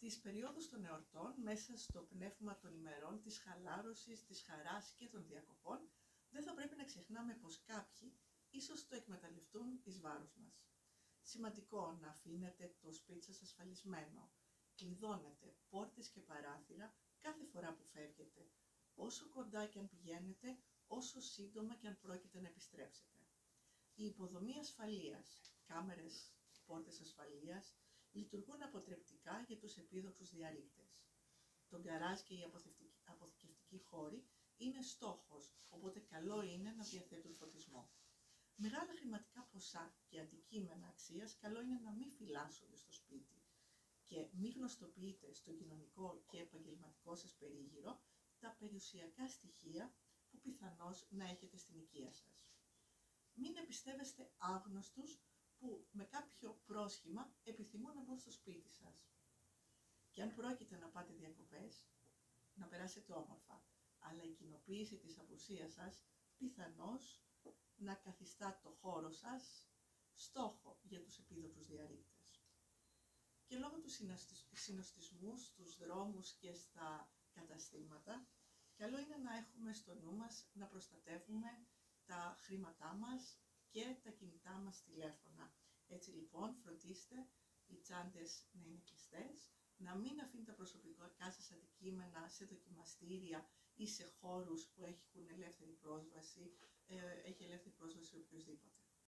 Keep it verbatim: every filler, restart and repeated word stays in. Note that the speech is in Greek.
Τις περιόδους των εορτών, μέσα στο πνεύμα των ημερών, της χαλάρωσης, της χαράς και των διακοπών, δεν θα πρέπει να ξεχνάμε πως κάποιοι ίσως το εκμεταλλευτούν εις βάρος μας. Σημαντικό να αφήνετε το σπίτι σας ασφαλισμένο, κλειδώνετε πόρτες και παράθυρα κάθε φορά που φεύγετε, όσο κοντά και αν πηγαίνετε, όσο σύντομα και αν πρόκειται να επιστρέψετε. Η υποδομή ασφαλείας, κάμερες, πόρτες ασφαλείας, λειτουργούν αποτρεπτικά για τους επίδοξους διαρρήκτες. Το γκαράζ και οι αποθηκευτικοί χώροι είναι στόχος, οπότε καλό είναι να διαθέτουν φωτισμό. Μεγάλα χρηματικά ποσά και αντικείμενα αξίας καλό είναι να μην φυλάσσονται στο σπίτι και μη γνωστοποιείτε στο κοινωνικό και επαγγελματικό σας περίγυρο τα περιουσιακά στοιχεία που πιθανώς να έχετε στην οικία σας. Μην εμπιστεύεστε άγνωστους που με κάποιο πρόσχημα επιθυμούν να μπουν στο σπίτι σας. Και αν πρόκειται να πάτε διακοπές, να περάσετε όμορφα, αλλά η κοινοποίηση της απουσίας σας πιθανώς να καθιστά το χώρο σας στόχο για τους επίδοξους διαρρήκτες. Και λόγω του συνοστισμού στους δρόμους και στα καταστήματα, καλό είναι να έχουμε στο νου μας να προστατεύουμε τα χρήματά μας και τα κινητά μας τηλέφωνα. Έτσι λοιπόν φροντίστε οι τσάντες να είναι κλειστές, να μην αφήνετε τα προσωπικά σας αντικείμενα σε δοκιμαστήρια ή σε χώρους που έχουν ελεύθερη πρόσβαση, ε, έχει ελεύθερη πρόσβαση οποιοδήποτε.